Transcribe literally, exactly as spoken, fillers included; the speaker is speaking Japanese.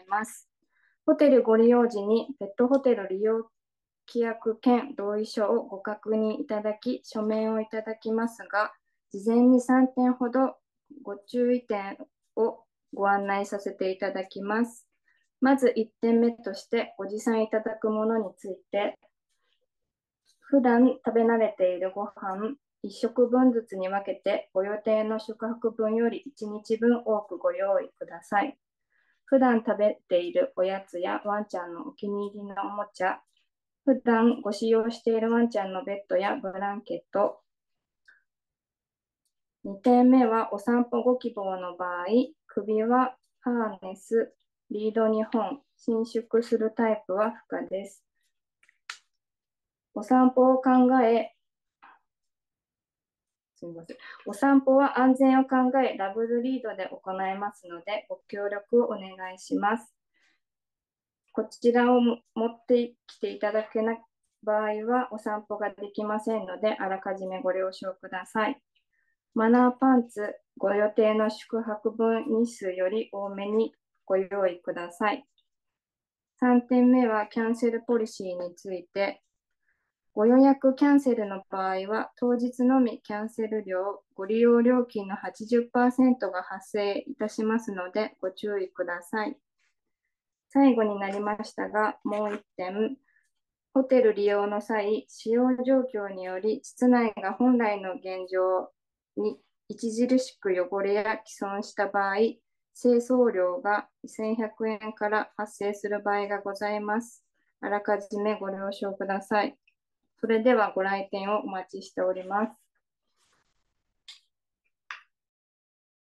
ます。ホテルご利用時にペットホテル利用規約兼同意書をご確認いただき、書面をいただきますが、事前にさんてんほどご注意点をご案内させていただきます。まずいってんめとして、ご持参いただくものについて、普段食べ慣れているご飯いっしょくぶんずつに分けて、ご予定の宿泊分よりいちにちぶん多くご用意ください。普段食べているおやつやワンちゃんのお気に入りのおもちゃ、普段ご使用しているワンちゃんのベッドやブランケット。にてんめはお散歩ご希望の場合、首はハーネス、リードにほん、伸縮するタイプは不可です。お散歩を考え、すみません。お散歩は安全を考え、ダブルリードで行いますので、ご協力をお願いします。こちらを持ってきていただけない場合は、お散歩ができませんので、あらかじめご了承ください。マナーパンツ、ご予定の宿泊分日数より多めにご用意ください。さんてんめはキャンセルポリシーについて、ご予約キャンセルの場合は、当日のみキャンセル料、ご利用料金の はちじゅっパーセント が発生いたしますので、ご注意ください。最後になりましたが、もういってん、ホテル利用の際、使用状況により、室内が本来の現状に著しく汚れや毀損した場合、清掃料がせんひゃくえんから発生する場合がございます。あらかじめご了承ください。それではご来店をお待ちしております。